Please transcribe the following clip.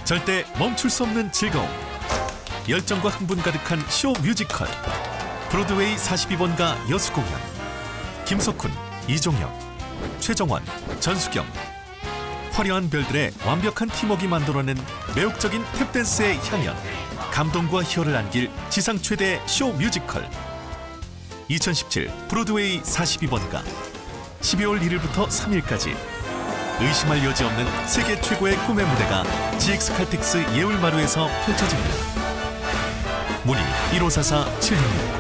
절대 멈출 수 없는 즐거움, 열정과 흥분 가득한 쇼 뮤지컬 브로드웨이 42번가 여수공연. 김석훈, 이종혁, 최정원, 전수경. 화려한 별들의 완벽한 팀워크가 만들어낸 매혹적인 탭댄스의 향연, 감동과 희열을 안길 지상 최대 쇼 뮤지컬 2017 브로드웨이 42번가 12월 1일부터 3일까지 의심할 여지 없는 세계 최고의 꿈의 무대가 GX 칼텍스 예울마루에서 펼쳐집니다. 문의 1544-7669